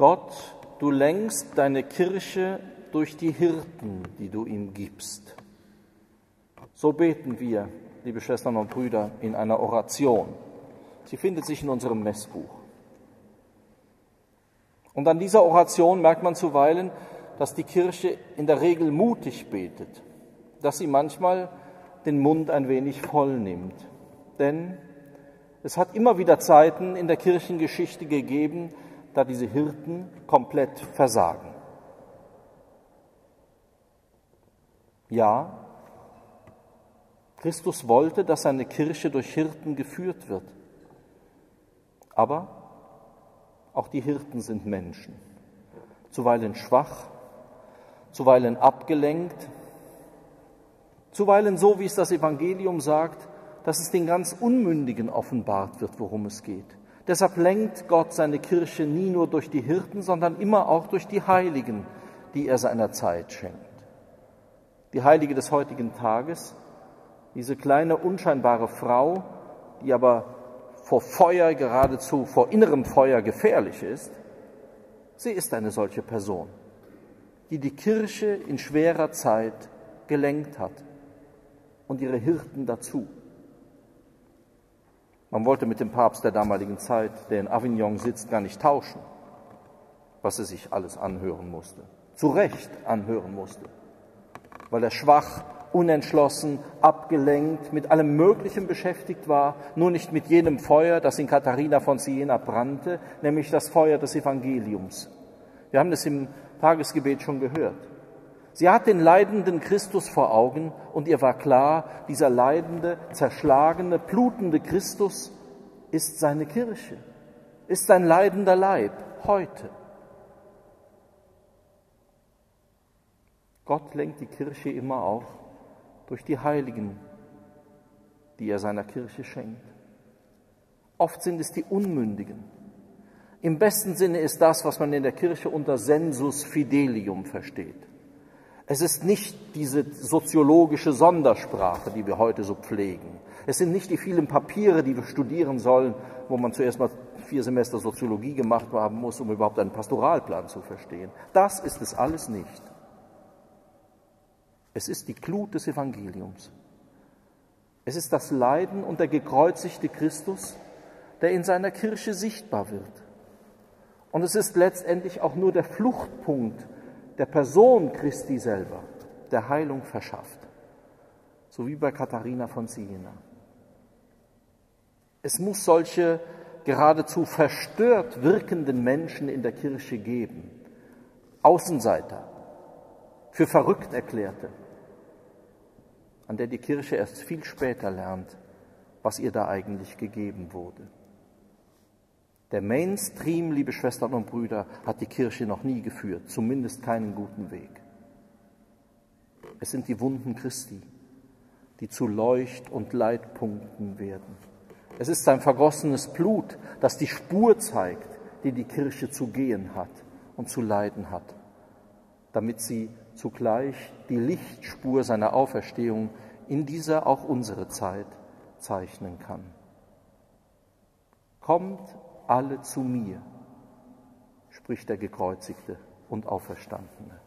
Gott, du lenkst deine Kirche durch die Hirten, die du ihm gibst. So beten wir, liebe Schwestern und Brüder, in einer Oration. Sie findet sich in unserem Messbuch. Und an dieser Oration merkt man zuweilen, dass die Kirche in der Regel mutig betet, dass sie manchmal den Mund ein wenig voll nimmt. Denn es hat immer wieder Zeiten in der Kirchengeschichte gegeben, da diese Hirten komplett versagen. Ja, Christus wollte, dass seine Kirche durch Hirten geführt wird. Aber auch die Hirten sind Menschen, zuweilen schwach, zuweilen abgelenkt, zuweilen so, wie es das Evangelium sagt, dass es den ganz Unmündigen offenbart wird, worum es geht. Deshalb lenkt Gott seine Kirche nie nur durch die Hirten, sondern immer auch durch die Heiligen, die er seiner Zeit schenkt. Die Heilige des heutigen Tages, diese kleine, unscheinbare Frau, die aber vor Feuer, geradezu vor innerem Feuer gefährlich ist, sie ist eine solche Person, die die Kirche in schwerer Zeit gelenkt hat und ihre Hirten dazu. Man wollte mit dem Papst der damaligen Zeit, der in Avignon sitzt, gar nicht tauschen, was er sich alles anhören musste, zu Recht anhören musste, weil er schwach, unentschlossen, abgelenkt, mit allem Möglichen beschäftigt war, nur nicht mit jenem Feuer, das in Katharina von Siena brannte, nämlich das Feuer des Evangeliums. Wir haben es im Tagesgebet schon gehört. Sie hat den leidenden Christus vor Augen und ihr war klar, dieser leidende, zerschlagene, blutende Christus ist seine Kirche, ist sein leidender Leib heute. Gott lenkt die Kirche immer auch durch die Heiligen, die er seiner Kirche schenkt. Oft sind es die Unmündigen. Im besten Sinne ist das, was man in der Kirche unter Sensus Fidelium versteht. Es ist nicht diese soziologische Sondersprache, die wir heute so pflegen. Es sind nicht die vielen Papiere, die wir studieren sollen, wo man zuerst mal 4 Semester Soziologie gemacht haben muss, um überhaupt einen Pastoralplan zu verstehen. Das ist es alles nicht. Es ist die Glut des Evangeliums. Es ist das Leiden und der gekreuzigte Christus, der in seiner Kirche sichtbar wird. Und es ist letztendlich auch nur der Fluchtpunkt der Person Christi selber, der Heilung verschafft. So wie bei Katharina von Siena. Es muss solche geradezu verstört wirkenden Menschen in der Kirche geben. Außenseiter, für verrückt Erklärte, an der die Kirche erst viel später lernt, was ihr da eigentlich gegeben wurde. Der Mainstream, liebe Schwestern und Brüder, hat die Kirche noch nie geführt, zumindest keinen guten Weg. Es sind die Wunden Christi, die zu Leucht- und Leitpunkten werden. Es ist sein vergossenes Blut, das die Spur zeigt, die die Kirche zu gehen hat und zu leiden hat, damit sie zugleich die Lichtspur seiner Auferstehung in dieser auch unsere Zeit zeichnen kann. Kommt alle zu mir, spricht der Gekreuzigte und Auferstandene.